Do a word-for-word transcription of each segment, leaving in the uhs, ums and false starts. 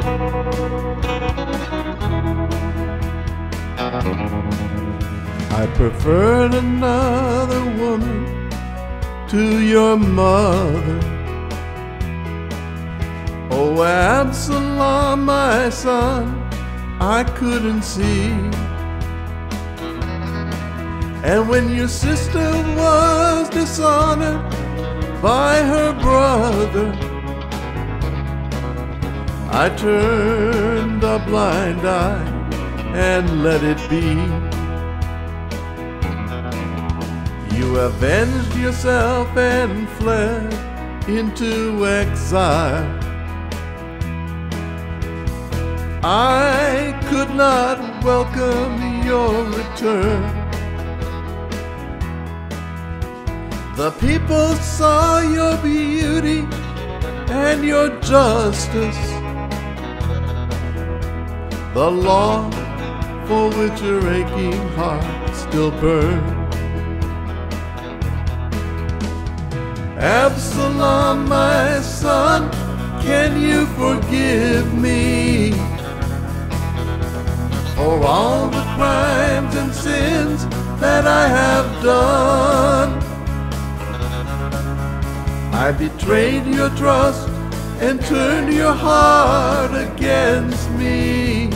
I preferred another woman to your mother. Oh, Absalom, my son, I couldn't see. And when your sister was dishonored by her brother, I turned a blind eye and let it be. You avenged yourself and fled into exile. I could not welcome your return. The people saw your beauty and your justice, the law for which your aching heart still burned. Absalom, my son, can you forgive me for all the crimes and sins that I have done? I betrayed your trust and turned your heart against me.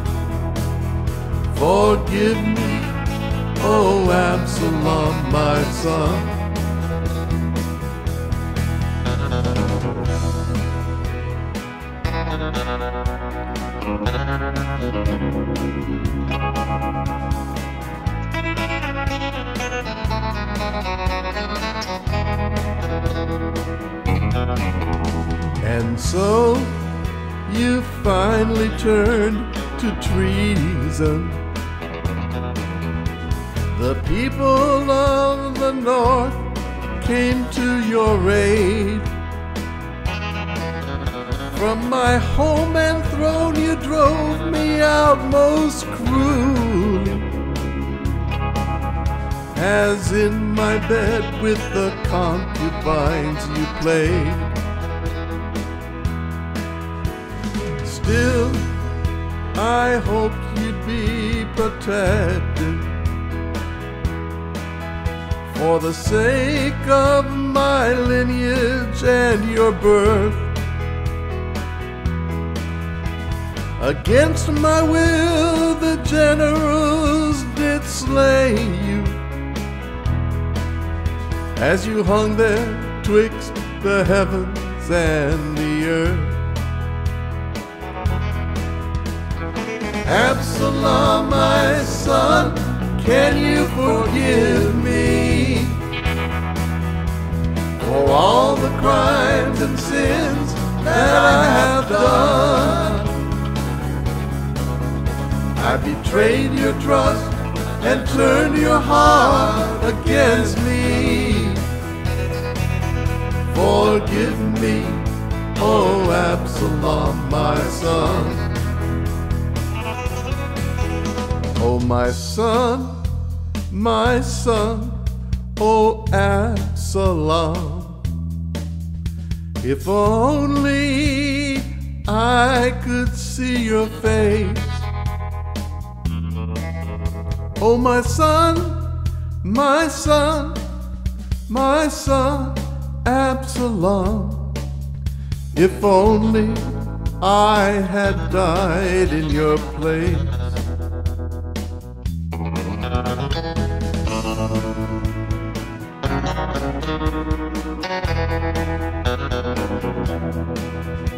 Forgive me, oh Absalom, my son. And so you finally turned to treason. The people of the north came to your aid. From my home and throne you drove me out most cruelly, as in my bed with the concubines you played. Still, I hoped you'd be protected for the sake of my lineage and your birth. Against my will the generals did slay you, as you hung there twixt the heavens and the earth. Absalom, my son, can you forgive me for all the crimes and sins that I have done? I betrayed your trust and turned your heart against me. Forgive me, oh Absalom, my son. Oh my son, my son, oh Absalom, if only I could see your face. Oh my son, my son, my son, Absalom, if only I had died in your place. Thank you.